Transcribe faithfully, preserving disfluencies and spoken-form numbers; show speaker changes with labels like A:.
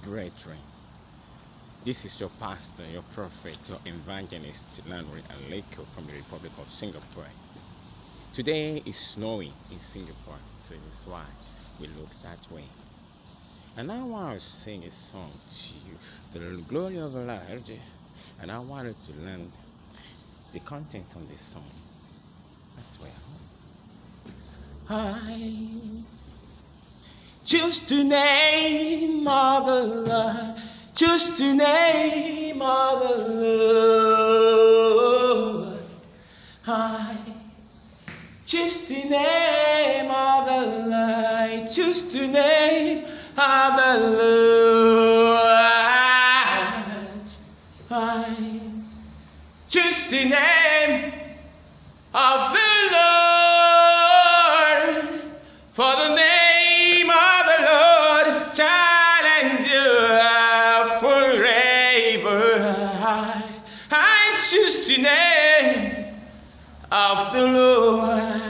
A: brethren, this is your pastor, your prophet, your evangelist, LANRE from the Republic of Singapore. Today is snowy in Singapore, so that's why we look that way. And I want to sing a song to you, the glory of the Lord, and I wanted to learn the content on this song. That's where I choose to name of the Lord, choose to name of the Lord. I choose to name of the Lord, choose to name of the Lord. I choose the name of the Lord, for the name of the Lord shall endure forever. I, I choose the name of the Lord.